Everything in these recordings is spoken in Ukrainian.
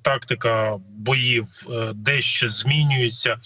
тактика боїв дещо змінюється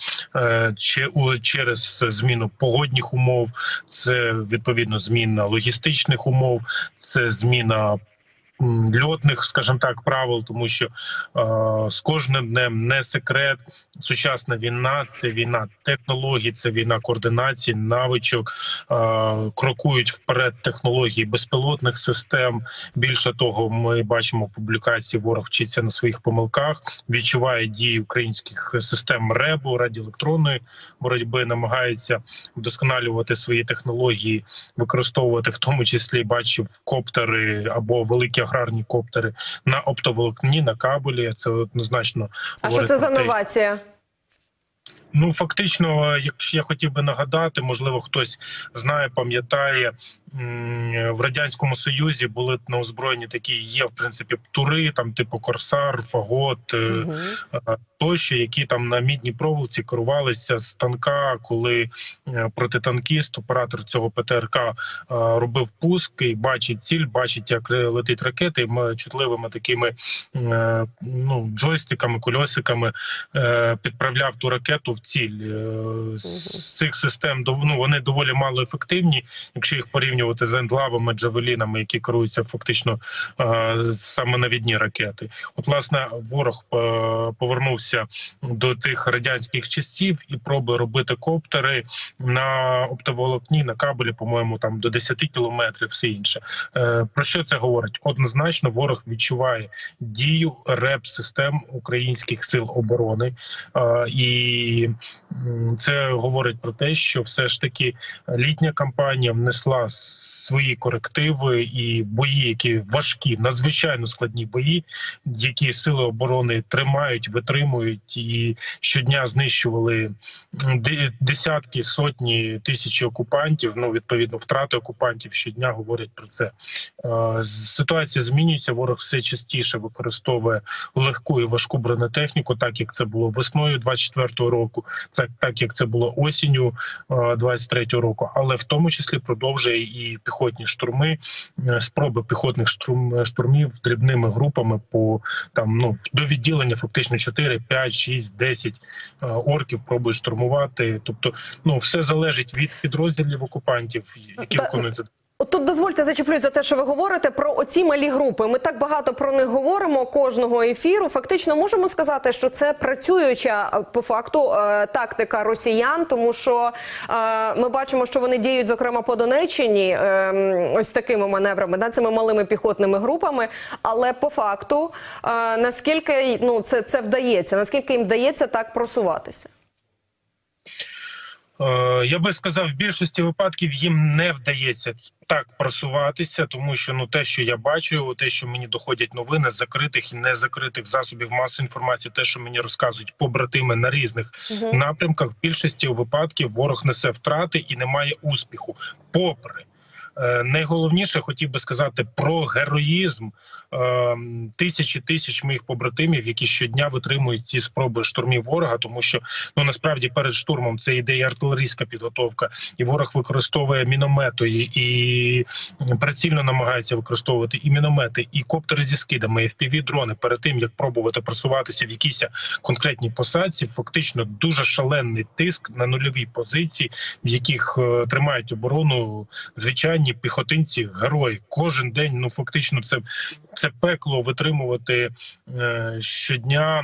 через зміну погодних умов, це відповідно зміна логістичних умов, це зміна льотних, скажімо так, правил, тому що з кожним днем не секрет. Сучасна війна – це війна технологій, це війна координації, навичок, крокують вперед технології безпілотних систем. Більше того, ми бачимо в публікації, ворог вчиться на своїх помилках, відчуває дії українських систем РЕБу, радіоелектронної боротьби, намагається вдосконалювати свої технології, використовувати в тому числі, бачив, коптери або великі аграрні коптери на оптоволокні, на кабелі. Це однозначно. А що це за новація? Ну, фактично, якщо я хотів би нагадати, можливо, хтось знає, пам'ятає, в Радянському Союзі були на озброєнні такі, є, в принципі, птури, там, типу Корсар, Фагот, тощо, які там на мідній проволоці керувалися з танка, коли протитанкіст, оператор цього ПТРК робив пуск і бачить ціль, бачить, як летить ракета, і чутливими такими джойстиками, кольосиками підправляв ту ракету в ціль. З цих систем, вони доволі мало ефективні, якщо їх порівнювати з ендлавами, джавелінами, які керуються фактично саме навідні ракети. От, власне, ворог повернувся до тих радянських часів і пробує робити коптери на оптоволокні, на кабелі, по-моєму, там до 10 кілометрів, все інше. Про що це говорить? Однозначно, ворог відчуває дію РЕБ-систем українських сил оборони, і це говорить про те, що все ж таки літня кампанія внесла свої корективи і бої, які важкі, надзвичайно складні бої, які сили оборони тримають, витримують і щодня знищували десятки, сотні, тисячі окупантів. Ну, відповідно, втрати окупантів щодня говорять про це. Ситуація змінюється, ворог все частіше використовує легку і важку бронетехніку, так як це було весною 24-го року, так як це було осінню 23-го року, але в тому числі продовжує і піхотні штурми, спроби піхотних штурмів дрібними групами по до відділення фактично 4, 5, 6, 10 орків пробують штурмувати. Тобто, все залежить від підрозділів окупантів, які виконують це. Тут дозвольте зачеплюсь за те, що ви говорите про оці малі групи. Ми так багато про них говоримо кожного ефіру. Фактично можемо сказати, що це працююча по факту тактика росіян, тому що ми бачимо, що вони діють, зокрема, по Донеччині ось такими маневрами, цими малими піхотними групами. Але по факту, наскільки це вдається, наскільки їм вдається так просуватися? Я би сказав, в більшості випадків їм не вдається так просуватися, тому що те, що я бачу, те, що мені доходять новини з закритих і незакритих засобів масової інформації, те, що мені розказують побратими на різних напрямках, в більшості випадків ворог несе втрати і не має успіху. Попри найголовніше, хотів би сказати про героїзм тисяч моїх побратимів, які щодня витримують ці спроби штурмів ворога, тому що насправді перед штурмом це йде і артилерійська підготовка, і ворог використовує міномети, і прицільно намагається використовувати і міномети, і коптери зі скидами, і FPV-дрони перед тим, як пробувати просуватися в якійсь конкретній посадці. Фактично дуже шалений тиск на нульові позиції, в яких тримають оборону звичайні піхотинці, герої. Кожен день, фактично, це пекло витримувати щодня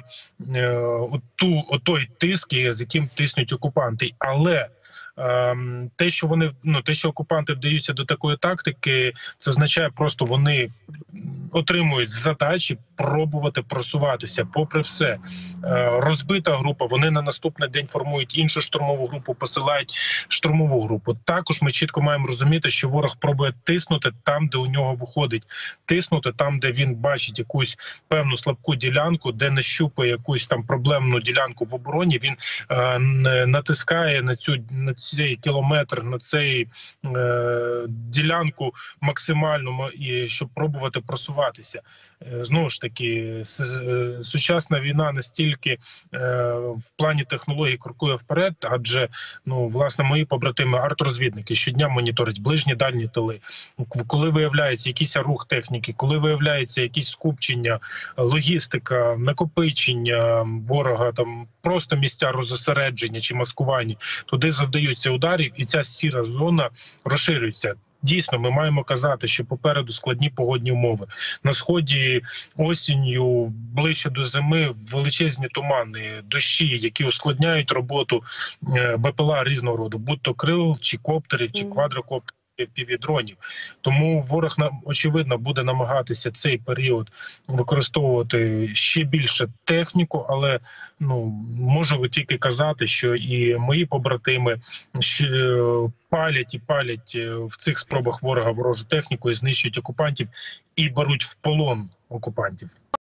той тиск, з яким тиснуть окупанти. Але те, що окупанти вдаються до такої тактики, це означає просто вони отримують задачі пробувати просуватися попри все. Розбита група, вони на наступний день формують іншу штурмову групу, посилають штурмову групу. Також ми чітко маємо розуміти, що ворог пробує тиснути там, де у нього виходить. Тиснути там, де він бачить якусь певну слабку ділянку, де нащупує якусь там проблемну ділянку в обороні, він натискає на цей кілометр, на цей ділянку максимально, і щоб пробувати просуватися. Знову ж таки, сучасна війна настільки в плані технологій крокує вперед, адже власне мої побратими артрозвідники щодня моніторять ближні дальні тили. Коли виявляється якийсь рух техніки, коли виявляється якісь скупчення, логістика, накопичення ворога, там просто місця розосередження чи маскування, туди завдаються ударів, і ця сіра зона розширюється. Дійсно, ми маємо казати, що попереду складні погодні умови. На сході осінню, ближче до зими, величезні тумани, дощі, які ускладняють роботу БПЛА різного роду, будь-то крил, чи коптерів, чи квадрокоптерів, півдронів. Тому ворог, очевидно, буде намагатися цей період використовувати ще більше техніку, але можу тільки казати, що і мої побратими палять в цих спробах ворога ворожу техніку і знищують окупантів, і беруть в полон окупантів.